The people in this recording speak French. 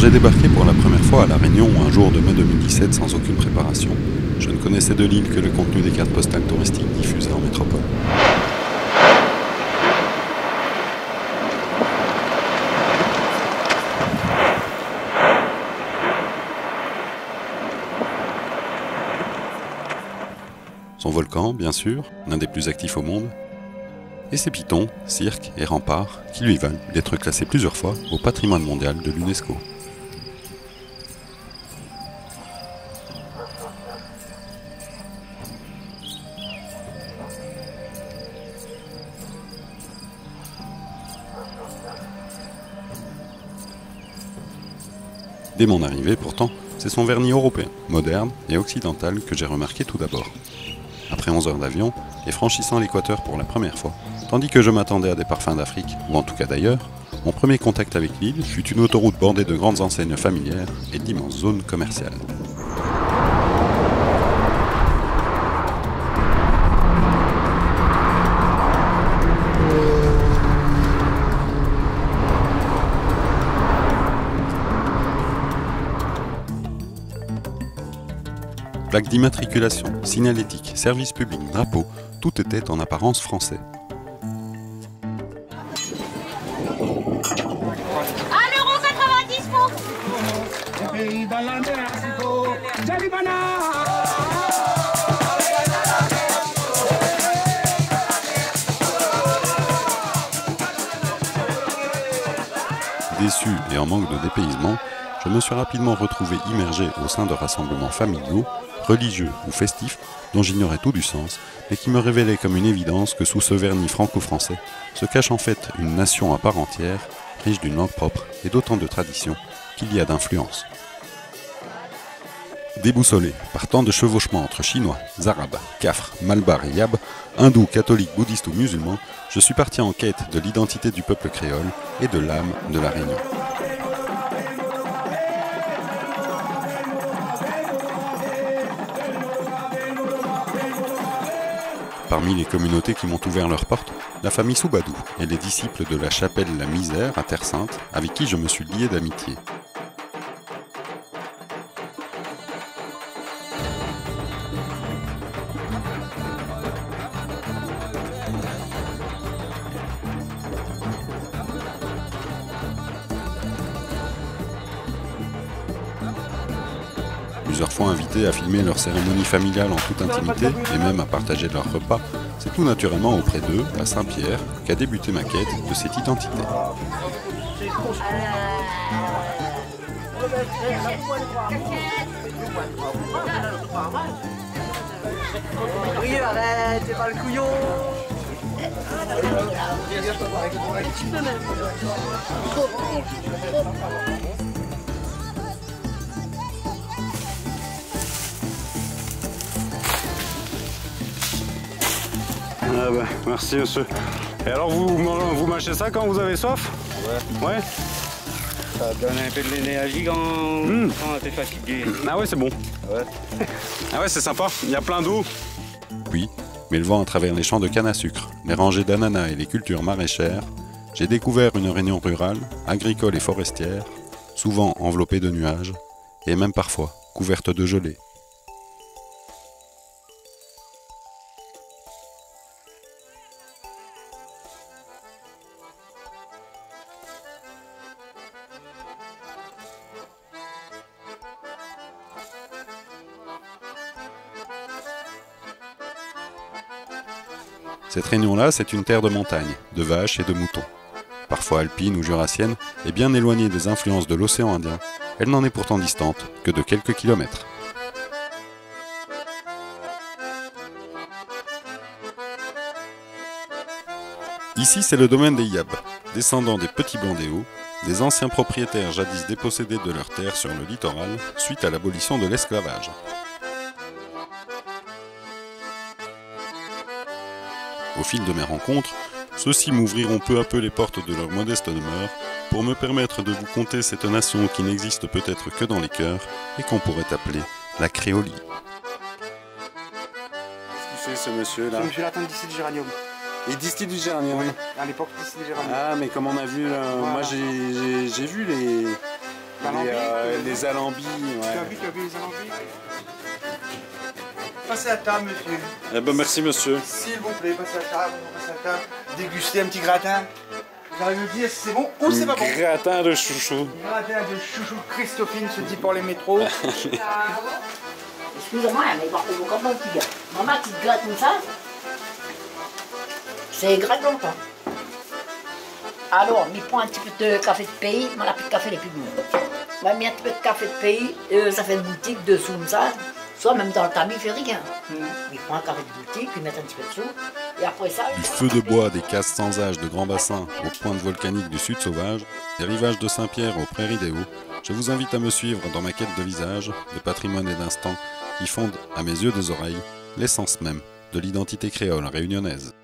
j'ai débarqué pour la première fois à La Réunion un jour de mai 2017 sans aucune préparation, je ne connaissais de l'île que le contenu des cartes postales touristiques diffusées en métropole. Son volcan, bien sûr, l'un des plus actifs au monde, et ses pitons, cirques et remparts qui lui valent d'être classés plusieurs fois au patrimoine mondial de l'UNESCO. Dès mon arrivée, pourtant, c'est son vernis européen, moderne et occidental que j'ai remarqué tout d'abord. Après 11 heures d'avion, et franchissant l'équateur pour la première fois, tandis que je m'attendais à des parfums d'Afrique, ou en tout cas d'ailleurs, mon premier contact avec l'île fut une autoroute bordée de grandes enseignes familières et d'immenses zones commerciales. Plaques d'immatriculation, signalétique, service public, drapeau, tout était en apparence français. Déçu et en manque de dépaysement, je me suis rapidement retrouvé immergé au sein de rassemblements familiaux, religieux ou festifs, dont j'ignorais tout du sens, mais qui me révélaient comme une évidence que sous ce vernis franco-français se cache en fait une nation à part entière, riche d'une langue propre et d'autant de traditions qu'il y a d'influence. Déboussolé par tant de chevauchements entre chinois, arabes, cafres, malbars et yab, hindous, catholiques, bouddhistes ou musulmans, je suis parti en quête de l'identité du peuple créole et de l'âme de la Réunion. Parmi les communautés qui m'ont ouvert leurs portes, la famille Soubadou et les disciples de la chapelle La Misère à Terre Sainte, avec qui je me suis lié d'amitié. Plusieurs fois invités à filmer leur cérémonie familiale en toute intimité et même à partager leur repas, c'est tout naturellement auprès d'eux, à Saint-Pierre, qu'a débuté ma quête de cette identité. Oui, arrête, c'est pas le couillon. Ah bah, merci monsieur. Et alors vous mâchez ça quand vous avez soif? Ouais. Ouais. Ça donne un peu de l'énergie quand on est fatigué. Ah ouais, c'est bon. Ouais. Ah ouais, c'est sympa, il y a plein d'eau. Puis, m'élevant à travers les champs de canne à sucre, les rangées d'ananas et les cultures maraîchères, j'ai découvert une Réunion rurale, agricole et forestière, souvent enveloppée de nuages, et même parfois couverte de gelée. Cette Réunion-là, c'est une terre de montagne, de vaches et de moutons. Parfois alpine ou jurassienne, et bien éloignée des influences de l'océan Indien, elle n'en est pourtant distante que de quelques kilomètres. Ici, c'est le domaine des Yab, descendants des petits Blandéos, des anciens propriétaires jadis dépossédés de leurs terres sur le littoral suite à l'abolition de l'esclavage. Au fil de mes rencontres, ceux-ci m'ouvriront peu à peu les portes de leur modeste demeure pour me permettre de vous conter cette nation qui n'existe peut-être que dans les cœurs et qu'on pourrait appeler la créolie. Qu'est-ce qu'il fait ce monsieur-là? Ce monsieur-là distille du géranium. Il distille du géranium. Oui, à l'époque, il distille du géranium. Ah, mais comme on a vu, moi j'ai vu Les alambis, Tu as vu les alambis? Passez à table, monsieur. Eh ben merci monsieur. S'il vous plaît, passez à table, passez à table. Dégustez un petit gratin. Vous allez nous dire si c'est bon ou c'est pas bon. Gratin de chouchou. Gratin de chouchou Christophine, se dit pour les métros. Excusez-moi, mais vous comprenez petit gars. Maman qui te gratte comme ça, c'est gratte longtemps. Alors, il prend un petit peu de café de pays, mais la plus de café les plus bons. On met un petit peu de café de pays, ça fait une boutique de sous comme ça. Soit même dans le tamis, il fait rien. Il prend un café de boutique, il met un petit peu de sous, et après ça... Du feu de bois des cases sans âge de Grand Bassin aux pointes volcaniques du Sud sauvage, des rivages de Saint-Pierre aux prairies des Hauts, je vous invite à me suivre dans ma quête de visages, de patrimoine et d'instants qui fondent, à mes yeux des oreilles, l'essence même de l'identité créole réunionnaise.